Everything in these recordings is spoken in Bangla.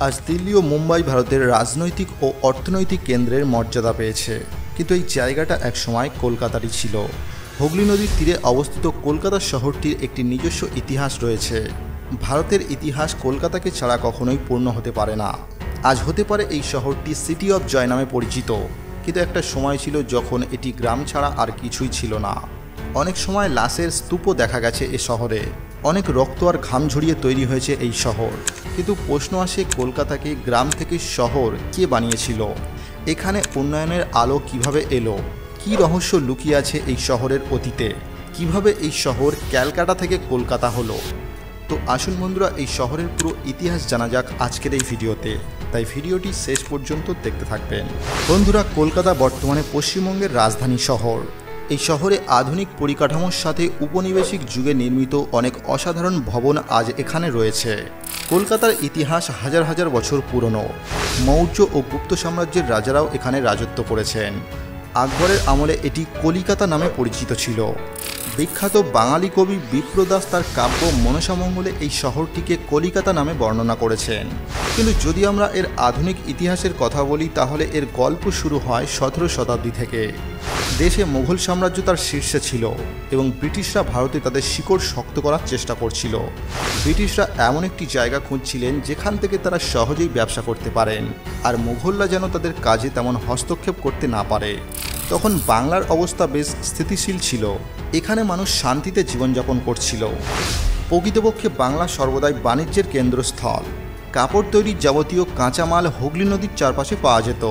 আজ দিল্লি ও মুম্বাই ভারতের রাজনৈতিক ও অর্থনৈতিক কেন্দ্রের মর্যাদা পেয়েছে, কিন্তু এই জায়গাটা একসময় কলকাতারই ছিল। হুগলি নদীর তীরে অবস্থিত কলকাতা শহরটির একটি নিজস্ব ইতিহাস রয়েছে। ভারতের ইতিহাস কলকাতাকে ছাড়া কখনোই পূর্ণ হতে পারে না। আজ হতে পারে এই শহরটি সিটি অফ জয় নামে পরিচিত, কিন্তু একটা সময় ছিল যখন এটি গ্রাম ছাড়া আর কিছুই ছিল না। অনেক সময় লাশের স্তূপও দেখা গেছে এ শহরে। অনেক রক্ত আর ঘাম ঝরিয়ে তৈরি হয়েছে এই শহর। কিন্তু প্রশ্ন আসে, কলকাতাকে গ্রাম থেকে শহর কে বানিয়েছিল? এখানে উন্নয়নের আলো কিভাবে এলো? কী রহস্য লুকিয়ে আছে এই শহরের অতীতে? কিভাবে এই শহর ক্যালকাটা থেকে কলকাতা হলো? তো আসুন বন্ধুরা, এই শহরের পুরো ইতিহাস জানা যাক আজকের এই ভিডিওতে, তাই ভিডিওটি শেষ পর্যন্ত দেখতে থাকবেন। বন্ধুরা, কলকাতা বর্তমানে পশ্চিমবঙ্গের রাজধানী শহর। এই শহরে আধুনিক পরিকাঠামোর সাথে উপনিবেশিক যুগে নির্মিত অনেক অসাধারণ ভবন আজ এখানে রয়েছে। কলকাতার ইতিহাস হাজার হাজার বছর পুরনো। মৌর্য ও গুপ্ত সাম্রাজ্যের রাজারাও এখানে রাজত্ব করেছেন। আকবরের আমলে এটি কলিকাতা নামে পরিচিত ছিল। বিখ্যাত বাঙালি কবি বিপ্রদাস তার কাব্য মনসামঙ্গলে এই শহরটিকে কলিকাতা নামে বর্ণনা করেছেন। কিন্তু যদি আমরা এর আধুনিক ইতিহাসের কথা বলি, তাহলে এর গল্প শুরু হয় 17 শতাব্দী থেকে। দেশে মুঘল সাম্রাজ্য তার শীর্ষে ছিল এবং ব্রিটিশরা ভারতে তাদের শিকড় শক্ত করার চেষ্টা করছিল। ব্রিটিশরা এমন একটি জায়গা খুঁজছিলেন যেখান থেকে তারা সহজেই ব্যবসা করতে পারেন, আর মুঘলরা যেন তাদের কাজে তেমন হস্তক্ষেপ করতে না পারে। তখন বাংলার অবস্থা বেশ স্থিতিশীল ছিল। এখানে মানুষ শান্তিতে জীবনযাপন করছিল। প্রকৃতপক্ষে বাংলা সর্বদাই বাণিজ্যের কেন্দ্রস্থল। কাপড় তৈরির যাবতীয় কাঁচামাল হুগলি নদীর চারপাশে পাওয়া যেত।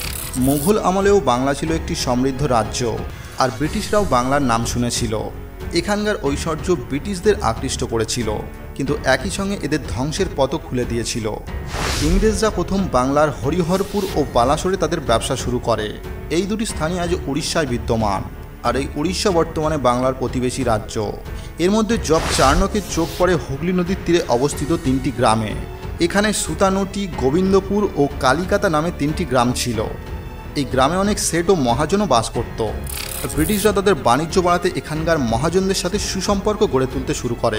মুঘল আমলেও বাংলা ছিল একটি সমৃদ্ধ রাজ্য, আর ব্রিটিশরাও বাংলার নাম শুনেছিল। এখানকার ঐশ্বর্য ব্রিটিশদের আকৃষ্ট করেছিল, কিন্তু একই সঙ্গে এদের ধ্বংসের পথও খুলে দিয়েছিল। ইংরেজরা প্রথম বাংলার হরিহরপুর ও বালাসোরে তাদের ব্যবসা শুরু করে। এই দুটি স্থানই আজ উড়িষ্যায় বিদ্যমান, আর এই উড়িষ্যা বর্তমানে বাংলার প্রতিবেশী রাজ্য। এর মধ্যে জব চার্নকের চোখ পড়ে হুগলি নদীর তীরে অবস্থিত 3টি গ্রামে। এখানে সুতানুটি, গোবিন্দপুর ও কালিকাতা নামে 3টি গ্রাম ছিল। এই গ্রামে অনেক সেট ও মহাজনও বাস করত। ব্রিটিশরা তাদের বাণিজ্য বাড়াতে এখানকার মহাজনদের সাথে সুসম্পর্ক গড়ে তুলতে শুরু করে।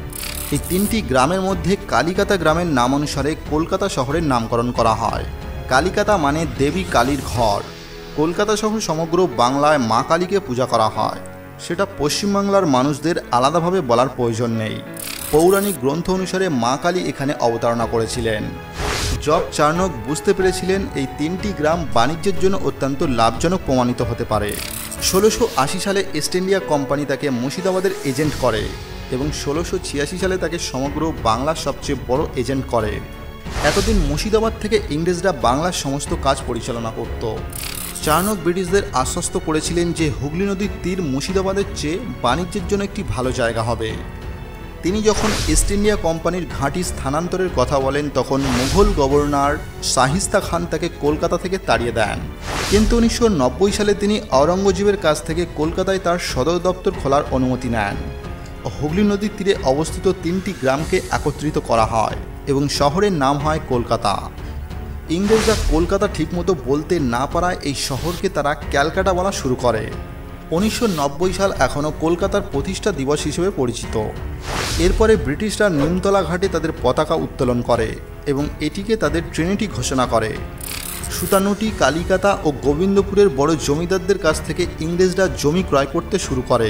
এই 3টি গ্রামের মধ্যে কালিকাতা গ্রামের নাম অনুসারে কলকাতা শহরের নামকরণ করা হয়। কালিকাতা মানে দেবী কালীর ঘর। কলকাতা শহর সমগ্র বাংলায় মা কালীকে পূজা করা হয়। সেটা পশ্চিমবাংলার মানুষদের আলাদাভাবে বলার প্রয়োজন নেই। পৌরাণিক গ্রন্থ অনুসারে মা কালী এখানে অবতারণা করেছিলেন। জব চার্নক বুঝতে পেরেছিলেন এই 3টি গ্রাম বাণিজ্যের জন্য অত্যন্ত লাভজনক প্রমাণিত হতে পারে। 1680 সালে ইস্ট ইন্ডিয়া কোম্পানি তাকে মুর্শিদাবাদের এজেন্ট করে এবং 1686 সালে তাকে সমগ্র বাংলার সবচেয়ে বড় এজেন্ট করে। এতদিন মুর্শিদাবাদ থেকে ইংরেজরা বাংলার সমস্ত কাজ পরিচালনা করত। চার্নক ব্রিটিশদের আশ্বস্ত করেছিলেন যে হুগলি নদীর তীর মুর্শিদাবাদের চেয়ে বাণিজ্যের জন্য একটি ভালো জায়গা হবে। তিনি যখন ইস্ট ইন্ডিয়া কোম্পানির ঘাঁটি স্থানান্তরের কথা বলেন, তখন মুঘল গভর্নর শাহিস্তা খান তাকে কলকাতা থেকে তাড়িয়ে দেন। কিন্তু 1990 সালে তিনি আওরঙ্গজেবের কাছ থেকে কলকাতায় তার সদর দপ্তর খোলার অনুমতি নেন। হুগলি নদীর তীরে অবস্থিত 3টি গ্রামকে একত্রিত করা হয় এবং শহরের নাম হয় কলকাতা। ইংরেজরা কলকাতা ঠিকমতো বলতে না পারায় এই শহরকে তারা ক্যালকাটা বলা শুরু করে। 1990 সাল এখনও কলকাতার প্রতিষ্ঠা দিবস হিসেবে পরিচিত। এরপরে ব্রিটিশরা নিমতলা ঘাটে তাদের পতাকা উত্তোলন করে এবং এটিকে তাদের ট্রিনিটি ঘোষণা করে। সুতানুটি, কালিকাতা ও গোবিন্দপুরের বড় জমিদারদের কাছ থেকে ইংরেজরা জমি ক্রয় করতে শুরু করে।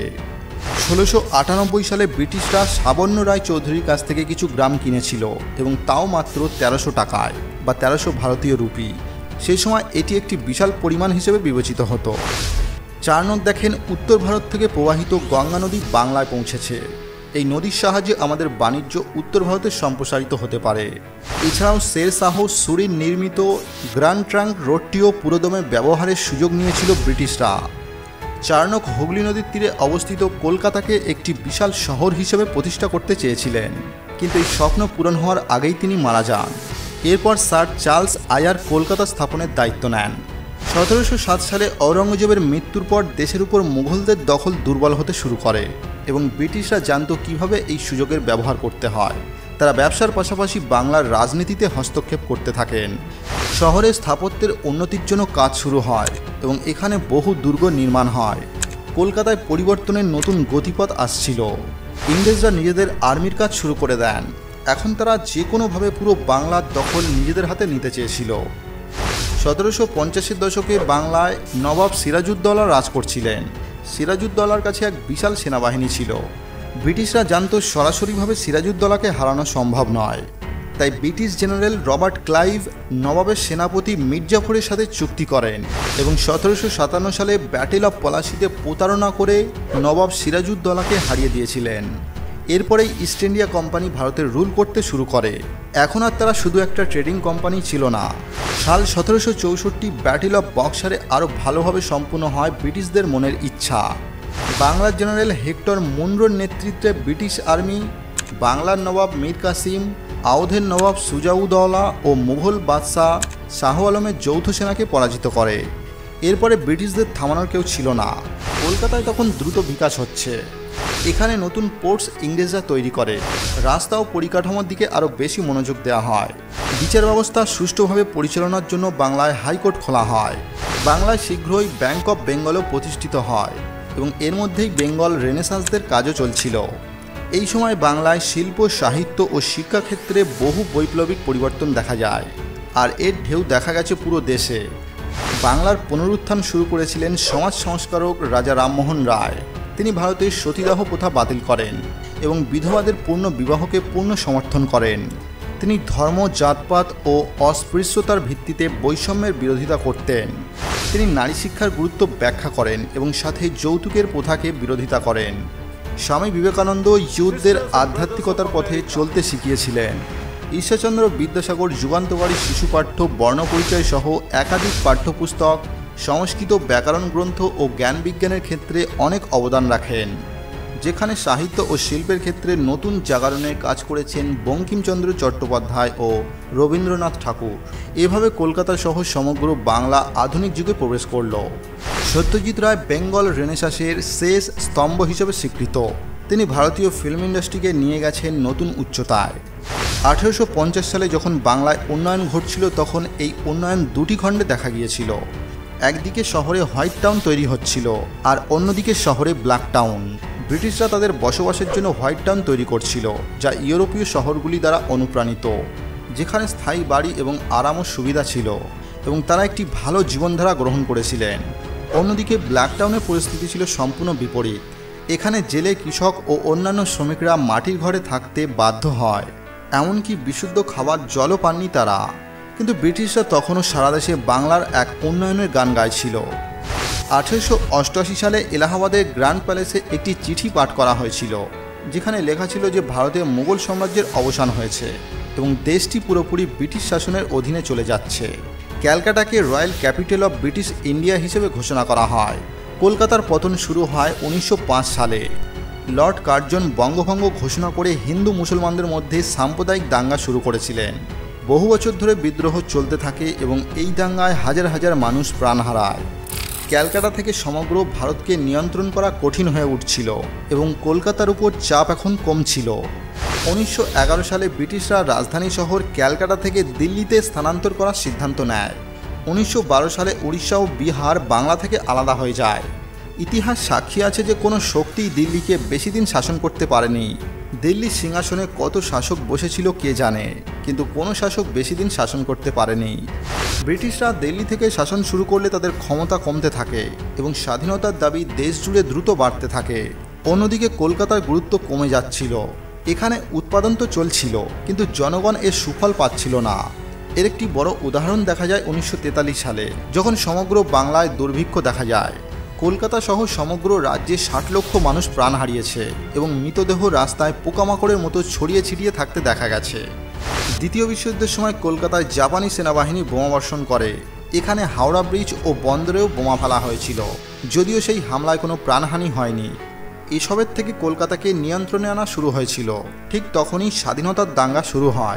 1698 সালে ব্রিটিশরা সাবর্ণ রায় চৌধুরীর কাছ থেকে কিছু গ্রাম কিনেছিল, এবং তাও মাত্র 1300 টাকায় বা 1300 ভারতীয় রুপি। সেই সময় এটি একটি বিশাল পরিমাণ হিসেবে বিবেচিত হতো। চার্নক দেখেন উত্তর ভারত থেকে প্রবাহিত গঙ্গা নদী বাংলায় পৌঁছেছে। এই নদীর সাহায্যে আমাদের বাণিজ্য উত্তর ভারতে সম্প্রসারিত হতে পারে। এছাড়াও শের শাহ সুরির নির্মিত গ্র্যান্ড ট্রাঙ্ক রোডটিও পুরোদমে ব্যবহারের সুযোগ নিয়েছিল ব্রিটিশরা। চার্নক হুগলি নদীর তীরে অবস্থিত কলকাতাকে একটি বিশাল শহর হিসেবে প্রতিষ্ঠা করতে চেয়েছিলেন, কিন্তু এই স্বপ্ন পূরণ হওয়ার আগেই তিনি মারা যান। এরপর স্যার চার্লস আয়ার কলকাতা স্থাপনের দায়িত্ব নেন। 1707 সালে আওরঙ্গজেবের মৃত্যুর পর দেশের উপর মুঘলদের দখল দুর্বল হতে শুরু করে এবং ব্রিটিশরা জানত কিভাবে এই সুযোগের ব্যবহার করতে হয়। তারা ব্যবসার পাশাপাশি বাংলার রাজনীতিতে হস্তক্ষেপ করতে থাকেন। শহরে স্থাপত্যের উন্নতির জন্য কাজ শুরু হয় এবং এখানে বহু দুর্গ নির্মাণ হয়। কলকাতায় পরিবর্তনের নতুন গতিপথ আসছিল। ইংরেজরা নিজেদের আর্মির কাজ শুরু করে দেন। এখন তারা যে কোনোভাবে পুরো বাংলার দখল নিজেদের হাতে নিতে চেয়েছিল। 1750-এর দশকে বাংলায় নবাব সিরাজউদ্দৌলা রাজ করছিলেন। সিরাজউদ্দৌলার কাছে এক বিশাল সেনাবাহিনী ছিল। ব্রিটিশরা জানতো সরাসরিভাবে সিরাজউদ্দৌলাকে হারানো সম্ভব নয়, তাই ব্রিটিশ জেনারেল রবার্ট ক্লাইভ নবাবের সেনাপতি মীর জাফরের সাথে চুক্তি করেন এবং 1757 সালে ব্যাটেল অফ পলাশিতে প্রতারণা করে নবাব সিরাজউদ্দৌলাকে হারিয়ে দিয়েছিলেন। এরপরেই ইস্ট ইন্ডিয়া কোম্পানি ভারতের রুল করতে শুরু করে। এখন আর তারা শুধু একটা ট্রেডিং কোম্পানি ছিল না। সাল 1764 ব্যাটেল অফ বক্সারে আরও ভালোভাবে সম্পূর্ণ হয় ব্রিটিশদের মনের ইচ্ছা। বাংলার জেনারেল হেক্টর মুনরোর নেতৃত্বে ব্রিটিশ আর্মি বাংলার নবাব মীর কাসিম, আওধের নবাব সুজাউদ্দৌলা ও মুঘল বাদশাহ শাহ আলমের যৌথ সেনাকে পরাজিত করে। এরপরে ব্রিটিশদের থামানোর কেউ ছিল না। কলকাতায় তখন দ্রুত বিকাশ হচ্ছে। এখানে নতুন পোর্টস ইংরেজরা তৈরি করে। রাস্তা ও পরিকাঠামোর দিকে আরও বেশি মনোযোগ দেওয়া হয়। বিচার ব্যবস্থা সুষ্ঠুভাবে পরিচালনার জন্য বাংলায় হাইকোর্ট খোলা হয়। বাংলায় শীঘ্রই ব্যাংক অফ বেঙ্গলও প্রতিষ্ঠিত হয় এবং এর মধ্যেই বেঙ্গল রেনেসাঁসদের কাজও চলছিল। এই সময় বাংলায় শিল্প, সাহিত্য ও শিক্ষাক্ষেত্রে বহু বৈপ্লবিক পরিবর্তন দেখা যায়, আর এর ঢেউ দেখা গেছে পুরো দেশে। বাংলার পুনরুত্থান শুরু করেছিলেন সমাজ সংস্কারক রাজা রামমোহন রায়। তিনি ভারতের সতীদাহ প্রথা বাতিল করেন এবং বিধবাদের পূর্ণ বিবাহকে পূর্ণ সমর্থন করেন। তিনি ধর্ম, জাতপাত ও অস্পৃশ্যতার ভিত্তিতে বৈষম্যের বিরোধিতা করতেন। তিনি নারী শিক্ষার গুরুত্ব ব্যাখ্যা করেন এবং সাথে যৌতুকের প্রথাকে বিরোধিতা করেন। স্বামী বিবেকানন্দ ইয়ুথদের আধ্যাত্মিকতার পথে চলতে শিখিয়েছিলেন। ঈশ্বরচন্দ্র বিদ্যাসাগর যুগান্তকারী শিশুপাঠ্য, বর্ণপরিচয় সহ একাধিক পাঠ্যপুস্তক, সংস্কৃত ব্যাকরণ গ্রন্থ ও জ্ঞান বিজ্ঞানের ক্ষেত্রে অনেক অবদান রাখেন। যেখানে সাহিত্য ও শিল্পের ক্ষেত্রে নতুন জাগরণের কাজ করেছেন বঙ্কিমচন্দ্র চট্টোপাধ্যায় ও রবীন্দ্রনাথ ঠাকুর। এভাবে কলকাতা সহ সমগ্র বাংলা আধুনিক যুগে প্রবেশ করল। সত্যজিৎ রায় বেঙ্গল রেনেসাঁসের শেষ স্তম্ভ হিসেবে স্বীকৃত। তিনি ভারতীয় ফিল্ম ইন্ডাস্ট্রিকে নিয়ে গেছেন নতুন উচ্চতায়। 1850 সালে যখন বাংলায় উন্নয়ন ঘটছিল, তখন এই উন্নয়ন দুটি খণ্ডে দেখা গিয়েছিল। একদিকে শহরে হোয়াইট টাউন তৈরি হচ্ছিল আর অন্যদিকে শহরে ব্ল্যাক টাউন। ব্রিটিশরা তাদের বসবাসের জন্য হোয়াইট টাউন তৈরি করছিল, যা ইউরোপীয় শহরগুলি দ্বারা অনুপ্রাণিত, যেখানে স্থায়ী বাড়ি এবং আরাম ও সুবিধা ছিল এবং তারা একটি ভালো জীবনধারা গ্রহণ করেছিলেন। অন্যদিকে ব্ল্যাক টাউনের পরিস্থিতি ছিল সম্পূর্ণ বিপরীত। এখানে জেলে, কৃষক ও অন্যান্য শ্রমিকরা মাটির ঘরে থাকতে বাধ্য হয়, এমনকি বিশুদ্ধ খাবার জলও পাননি তারা। কিন্তু ব্রিটিশরা তখনও সারা দেশে বাংলার এক উন্নয়নের গান গাইছিল। 1888 সালে এলাহাবাদের গ্র্যান্ড প্যালেসে একটি চিঠি পাঠ করা হয়েছিল, যেখানে লেখা ছিল যে ভারতে মুঘল সাম্রাজ্যের অবসান হয়েছে এবং দেশটি পুরোপুরি ব্রিটিশ শাসনের অধীনে চলে যাচ্ছে। ক্যালকাটাকে royal capital of British India হিসেবে ঘোষণা করা হয়। কলকাতার পতন শুরু হয় 1905 সালে। লর্ড কার্জন বঙ্গভঙ্গ ঘোষণা করে হিন্দু মুসলমানদের মধ্যে সাম্প্রদায়িক দাঙ্গা শুরু করেছিলেন। বহু বছর ধরে বিদ্রোহ চলতে থাকে এবং এই দাঙ্গায় হাজার হাজার মানুষ প্রাণ হারায়। ক্যালকাটা থেকে সমগ্র ভারতকে নিয়ন্ত্রণ করা কঠিন হয়ে উঠছিল এবং কলকাতার উপর চাপ এখন কমছিল। 1911 সালে ব্রিটিশরা রাজধানী শহর ক্যালকাটা থেকে দিল্লিতে স্থানান্তর করার সিদ্ধান্ত নেয়। 1912 সালে উড়িষ্যা ও বিহার বাংলা থেকে আলাদা হয়ে যায়। ইতিহাস সাক্ষী আছে যে কোনো শক্তিই দিল্লিকে বেশি দিন শাসন করতে পারেনি। দিল্লির সিংহাসনে কত শাসক বসেছিল কে জানে, কিন্তু কোনো শাসক বেশি দিন শাসন করতে পারেনি। ব্রিটিশরা দিল্লি থেকে শাসন শুরু করলে তাদের ক্ষমতা কমতে থাকে এবং স্বাধীনতার দাবি দেশ জুড়ে দ্রুত বাড়তে থাকে। অন্যদিকে কলকাতার গুরুত্ব কমে যাচ্ছিল। এখানে উৎপাদন তো চলছিল, কিন্তু জনগণ এর সুফল পাচ্ছিল না। এর একটি বড় উদাহরণ দেখা যায় 1943 সালে, যখন সমগ্র বাংলায় দুর্ভিক্ষ দেখা যায়। কলকাতা সহ সমগ্র রাজ্যে 60 লক্ষ মানুষ প্রাণ হারিয়েছে এবং মৃতদেহ রাস্তায় পোকামাকড়ের মতো ছড়িয়ে ছিটিয়ে থাকতে দেখা গেছে। দ্বিতীয় বিশ্বযুদ্ধের সময় কলকাতায় জাপানি সেনাবাহিনী বোমাবর্ষণ করে। এখানে হাওড়া ব্রিজ ও বন্দরেও বোমা ফেলা হয়েছিল, যদিও সেই হামলায় কোনো প্রাণহানি হয়নি। এসবের থেকে কলকাতাকে নিয়ন্ত্রণে আনা শুরু হয়েছিল। ঠিক তখনই স্বাধীনতার দাঙ্গা শুরু হয়।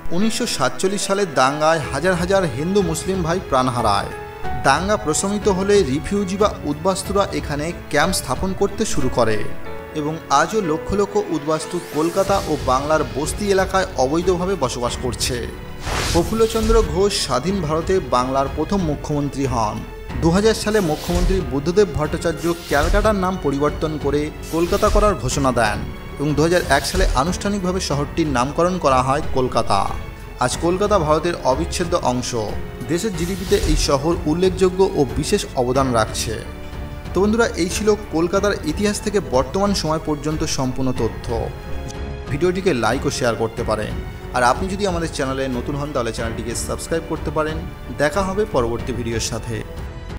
1947 সালের দাঙ্গায় হাজার হাজার হিন্দু মুসলিম ভাই প্রাণ হারায়। দাঙ্গা প্রশমিত হলে রিফিউজি বা উদ্বাস্তুরা এখানে ক্যাম্প স্থাপন করতে শুরু করে এবং আজও লক্ষ লক্ষ উদ্বাস্তু কলকাতা ও বাংলার বস্তি এলাকায় অবৈধভাবে বসবাস করছে। প্রফুল্লচন্দ্র ঘোষ স্বাধীন ভারতে বাংলার প্রথম মুখ্যমন্ত্রী হন। 2000 সালে মুখ্যমন্ত্রী বুদ্ধদেব ভট্টাচার্য ক্যালকাটার নাম পরিবর্তন করে কলকাতা করার ঘোষণা দেন। এবং 2001 সালে আনুষ্ঠানিকভাবে শহরটির নামকরণ করা হয় কলকাতা। আজ কলকাতা ভারতের অবিচ্ছেদ্য অংশ। দেশের জিডিপিতে এই শহর উল্লেখযোগ্য ও বিশেষ অবদান রাখছে। তো বন্ধুরা, এই ছিল কলকাতার ইতিহাস থেকে বর্তমান সময় পর্যন্ত সম্পূর্ণ তথ্য। ভিডিওটিকে লাইক ও শেয়ার করতে পারেন। আর আপনি যদি আমাদের চ্যানেলে নতুন হন তাহলে চ্যানেলটিকে সাবস্ক্রাইব করতে পারেন। দেখা হবে পরবর্তী ভিডিওর সাথে।